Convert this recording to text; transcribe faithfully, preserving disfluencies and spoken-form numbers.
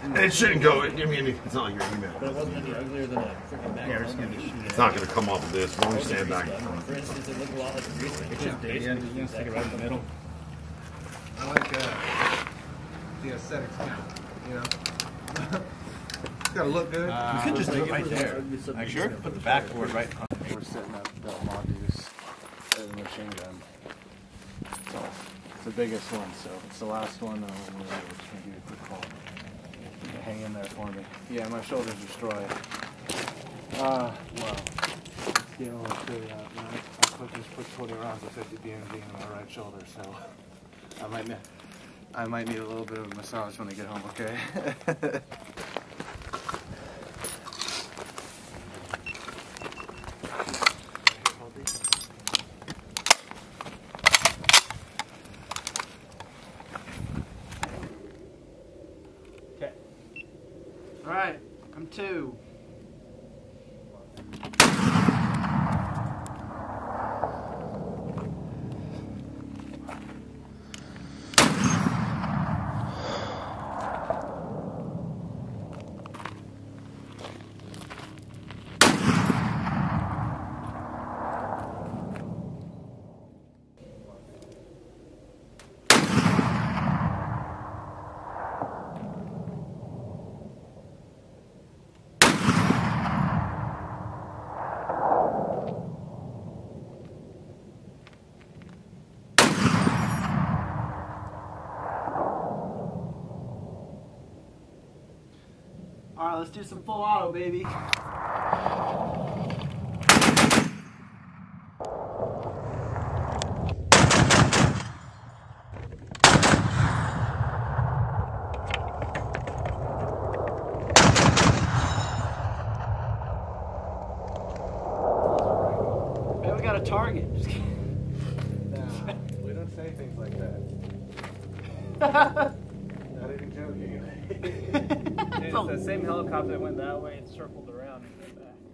And it shouldn't go. I mean, it's not like your email. But it wasn't any uglier than a freaking back. Yeah, we're just gonna be shooting. It's not going to come off of this. When we stand back. For instance, it looked a lot like a grease gun. It's just Yeah, basically you can stick it right in the middle. I like uh, the aesthetics count, you know? It's got to look good. Uh, You could just do do it right there. Like, Sure. Put the backboard right on. We're setting up the Mongoose as a machine gun. So it's the biggest one, so it's the last one. Um, we'll give you a quick call. Hang in there for me. Yeah, my shoulder's destroyed. Uh, well, scale will show you out. You know, I put, just put twenty rounds of fifty B M G in my right shoulder, so I might need, I might need a little bit of a massage when I get home. Okay. All right, I'm two. All right, let's do some full auto, baby. Hey, we got a target. Just kidding. Nah, we don't say things like that. Not even joking. It's the same helicopter that went that way and circled around and came back.